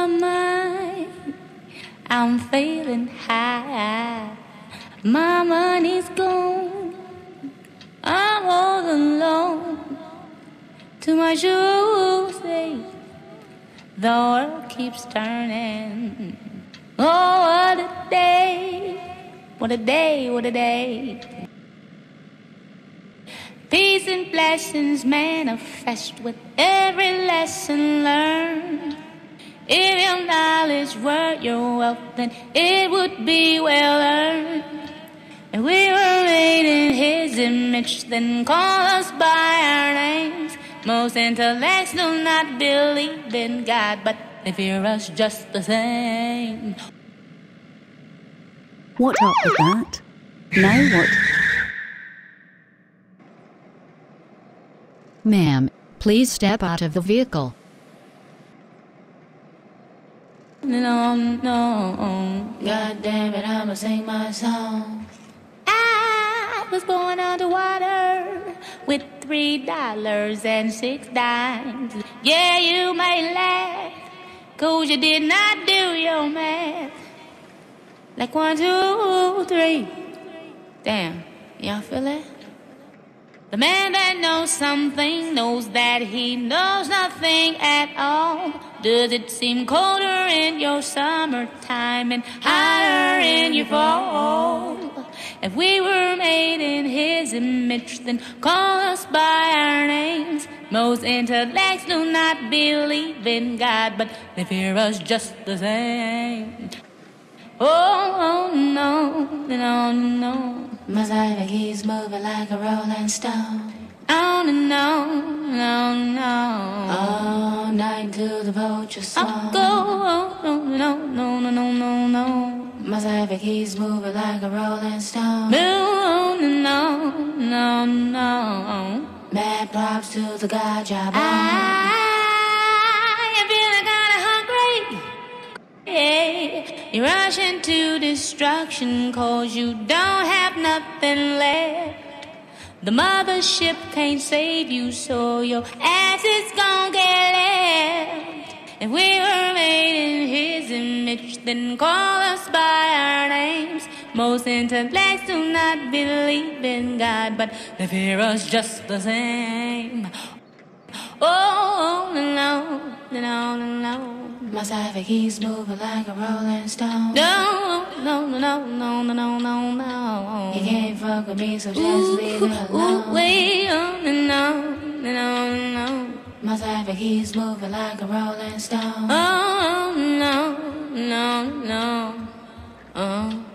my mind, I'm feeling high. My money's gone, I'm all alone. To my shoes, the world keeps turning. Oh, what a day, what a day, what a day. Peace and blessings manifest with every lesson learned. If your knowledge were your wealth, then it would be well earned. If we were made in His image, then call us by our names. Most intellects do not believe in God, but they fear us just the same. What up with that? Now what? Ma'am, please step out of the vehicle. No, God damn it, I'ma sing my song. I was born underwater with $3.06. Yeah, you may laugh, 'cause you did not do your math. Like 1, 2, 3. Damn, y'all feel that? The man that knows something knows that he knows nothing at all. Does it seem colder in your summertime and hotter in your fall? If we were made in His image, then call us by our names. Most intellects do not believe in God, but they fear us just the same. Oh, no, no, no. My side keeps moving like a rolling stone. Oh, no, no, no. All night till the vultures song. I'll go, no, no, no, no, no, no, no. My side keeps moving like a rolling stone. No, no, no, no. Mad props to the God job. I am feeling kinda hungry. Yeah, you rush into destruction 'cause you don't have nothing left. The mothership can't save you, so your ass is gon' get left. If we were made in His image, then call us by our names. Most intellects do not believe in God, but they fear us just the same. Oh, no, no, no, no. My side keeps moving like a rolling stone. No, no, no, no, no, no, no, no, no. You can't fuck with me, so just leave it alone. Wait, oh, no, no, no. My side keeps moving like a rolling stone. Oh, no, no, no.